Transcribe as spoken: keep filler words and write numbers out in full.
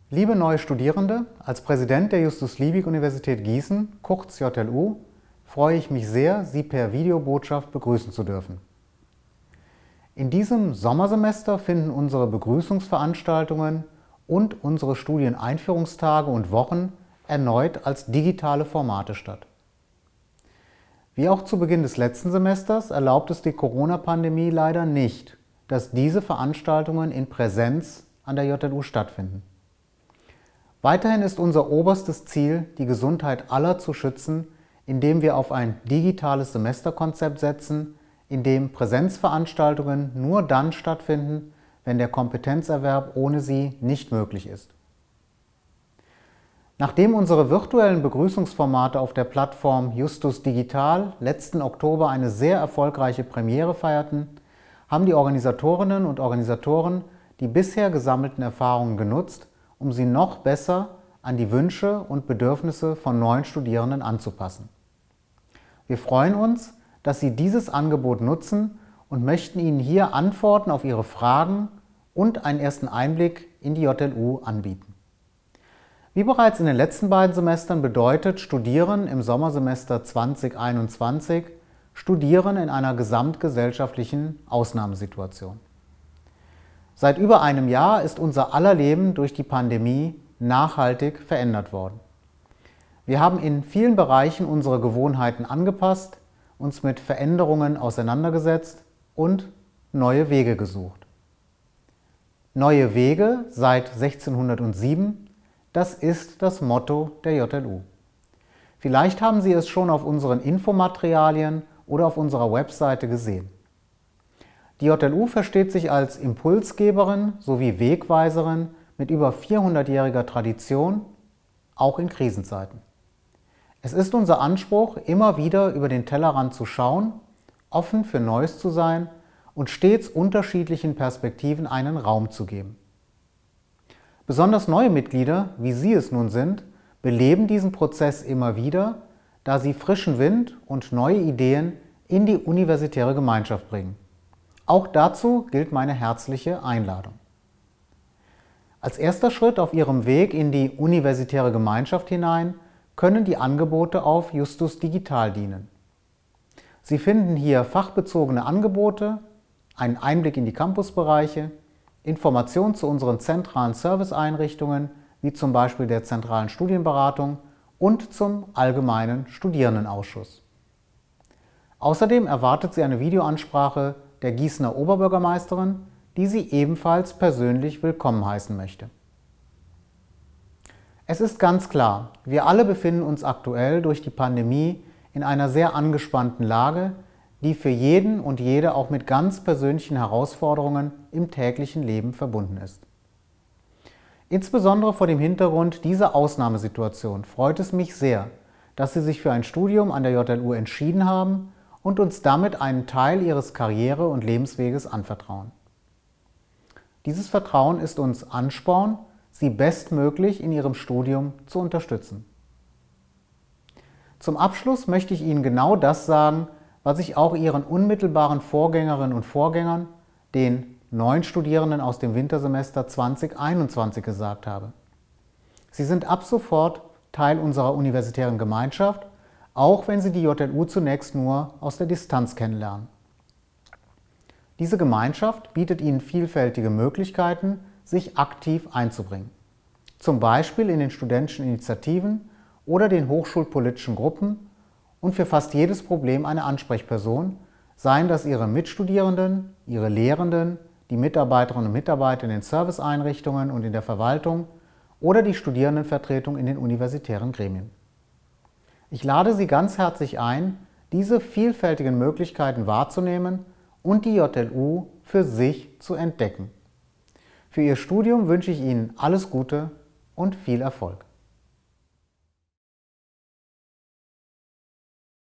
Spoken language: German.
Liebe neue Studierende, als Präsident der Justus-Liebig-Universität Gießen, kurz J L U, freue ich mich sehr, Sie per Videobotschaft begrüßen zu dürfen. In diesem Sommersemester finden unsere Begrüßungsveranstaltungen und unsere Studieneinführungstage und Wochen erneut als digitale Formate statt. Wie auch zu Beginn des letzten Semesters erlaubt es die Corona-Pandemie leider nicht, dass diese Veranstaltungen in Präsenz an der J L U stattfinden. Weiterhin ist unser oberstes Ziel, die Gesundheit aller zu schützen, indem wir auf ein digitales Semesterkonzept setzen, in dem Präsenzveranstaltungen nur dann stattfinden, wenn der Kompetenzerwerb ohne sie nicht möglich ist. Nachdem unsere virtuellen Begrüßungsformate auf der Plattform Justus Digital letzten Oktober eine sehr erfolgreiche Premiere feierten, haben die Organisatorinnen und Organisatoren die bisher gesammelten Erfahrungen genutzt, um sie noch besser an die Wünsche und Bedürfnisse von neuen Studierenden anzupassen. Wir freuen uns, dass Sie dieses Angebot nutzen und möchten Ihnen hier Antworten auf Ihre Fragen und einen ersten Einblick in die J L U anbieten. Wie bereits in den letzten beiden Semestern bedeutet Studieren im Sommersemester zweitausendeinundzwanzig Studieren in einer gesamtgesellschaftlichen Ausnahmesituation. Seit über einem Jahr ist unser aller Leben durch die Pandemie nachhaltig verändert worden. Wir haben in vielen Bereichen unsere Gewohnheiten angepasst, uns mit Veränderungen auseinandergesetzt und neue Wege gesucht. Neue Wege seit sechzehnhundertsieben, das ist das Motto der J L U. Vielleicht haben Sie es schon auf unseren Infomaterialien oder auf unserer Webseite gesehen. Die J L U versteht sich als Impulsgeberin sowie Wegweiserin mit über vierhundertjähriger Tradition, auch in Krisenzeiten. Es ist unser Anspruch, immer wieder über den Tellerrand zu schauen, offen für Neues zu sein und stets unterschiedlichen Perspektiven einen Raum zu geben. Besonders neue Mitglieder, wie Sie es nun sind, beleben diesen Prozess immer wieder, da sie frischen Wind und neue Ideen in die universitäre Gemeinschaft bringen. Auch dazu gilt meine herzliche Einladung. Als erster Schritt auf Ihrem Weg in die universitäre Gemeinschaft hinein können die Angebote auf Justus Digital dienen. Sie finden hier fachbezogene Angebote, einen Einblick in die Campusbereiche, Informationen zu unseren zentralen Serviceeinrichtungen, wie zum Beispiel der zentralen Studienberatung und zum allgemeinen Studierendenausschuss. Außerdem erwartet Sie eine Videoansprache der Gießener Oberbürgermeisterin, die Sie ebenfalls persönlich willkommen heißen möchte. Es ist ganz klar, wir alle befinden uns aktuell durch die Pandemie in einer sehr angespannten Lage, die für jeden und jede auch mit ganz persönlichen Herausforderungen im täglichen Leben verbunden ist. Insbesondere vor dem Hintergrund dieser Ausnahmesituation freut es mich sehr, dass Sie sich für ein Studium an der J L U entschieden haben und uns damit einen Teil Ihres Karriere- und Lebensweges anvertrauen. Dieses Vertrauen ist uns Ansporn, Sie bestmöglich in Ihrem Studium zu unterstützen. Zum Abschluss möchte ich Ihnen genau das sagen, was ich auch Ihren unmittelbaren Vorgängerinnen und Vorgängern, den neuen Studierenden aus dem Wintersemester zweitausendeinundzwanzig, gesagt habe. Sie sind ab sofort Teil unserer universitären Gemeinschaft, auch wenn Sie die J L U zunächst nur aus der Distanz kennenlernen. Diese Gemeinschaft bietet Ihnen vielfältige Möglichkeiten, sich aktiv einzubringen. Zum Beispiel in den studentischen Initiativen oder den hochschulpolitischen Gruppen und für fast jedes Problem eine Ansprechperson, seien das Ihre Mitstudierenden, Ihre Lehrenden, die Mitarbeiterinnen und Mitarbeiter in den Serviceeinrichtungen und in der Verwaltung oder die Studierendenvertretung in den universitären Gremien. Ich lade Sie ganz herzlich ein, diese vielfältigen Möglichkeiten wahrzunehmen und die J L U für sich zu entdecken. Für Ihr Studium wünsche ich Ihnen alles Gute und viel Erfolg.